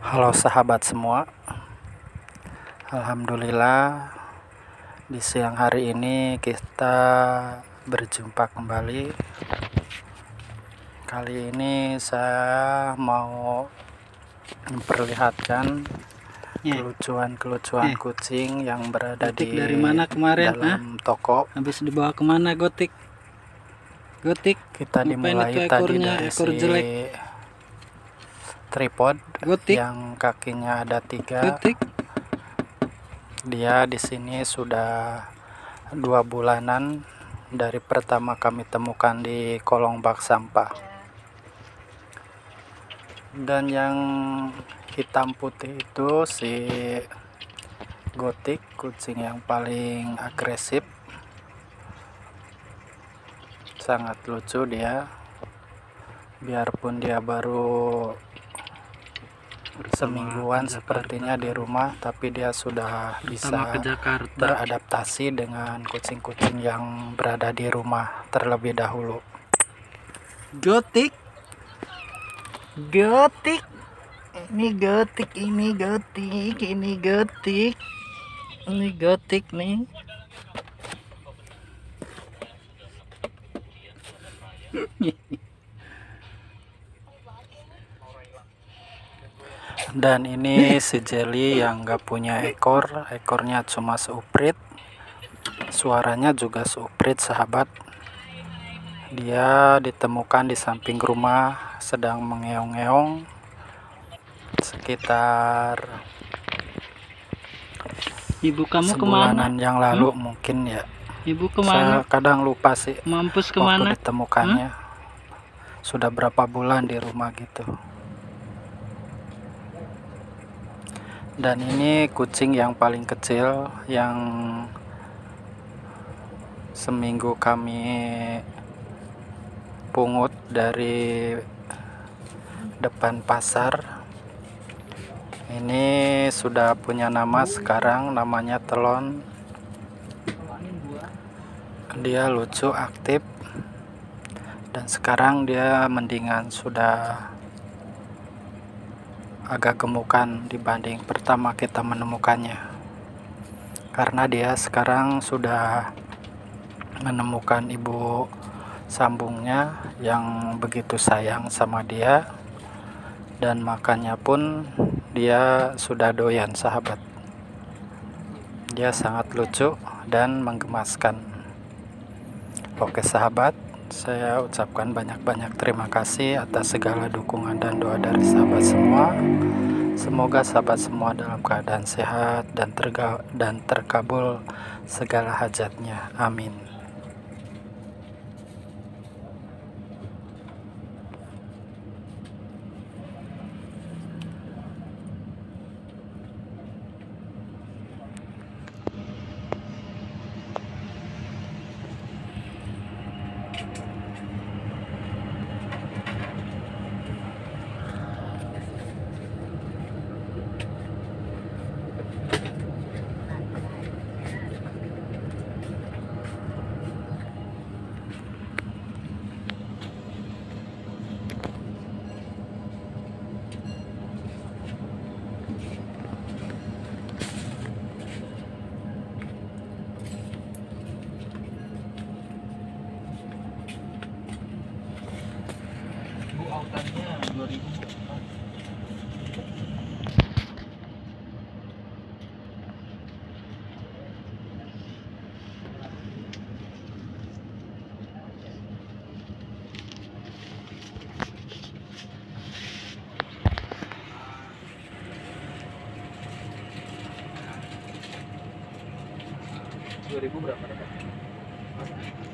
Halo sahabat semua, alhamdulillah di siang hari ini kita berjumpa kembali. Kali ini saya mau memperlihatkan kelucuan kucing yang berada Gotik dari mana kemarin? dalam toko. Habis dibawa kemana Gotik? Gotik, Kita dimulai tadi dari ekor si jelek tripod Gotik. yang kakinya ada 3. Gotik. Dia di sini sudah 2 bulanan dari pertama kami temukan di kolong bak sampah. Dan yang hitam putih itu si Gotik, kucing yang paling agresif. Sangat lucu dia. Biarpun dia baru semingguan sepertinya di rumah, tapi dia sudah bisa beradaptasi dengan kucing-kucing yang berada di rumah terlebih dahulu. Gotik. Gotik. Ini Gotik, ini Gotik, ini Gotik. Ini Gotik nih. Dan ini si Jelly yang gak punya ekor, ekornya cuma seuprit, suaranya juga seuprit sahabat. Dia ditemukan di samping rumah sedang mengeong-ngeong sekitar Ibu kamu sebulanan kemana? yang lalu mungkin ya. Ibu kemana? Saya kadang lupa sih Mampus kemana? waktu ditemukannya. Sudah berapa bulan di rumah gitu. Dan ini kucing yang paling kecil yang seminggu kami pungut dari depan pasar. Ini sudah punya nama sekarang, namanya Telon. Dia lucu, aktif, dan sekarang dia mendingan, sudah agak gemukan dibanding pertama kita menemukannya, karena dia sekarang sudah menemukan ibu sambungnya yang begitu sayang sama dia, dan makannya pun dia sudah doyan sahabat. Dia sangat lucu dan menggemaskan. Oke sahabat, saya ucapkan banyak-banyak terima kasih atas segala dukungan dan doa dari sahabat semua. Semoga sahabat semua dalam keadaan sehat dan terkabul segala hajatnya. Amin. Autannya 2000. Berapa dapat?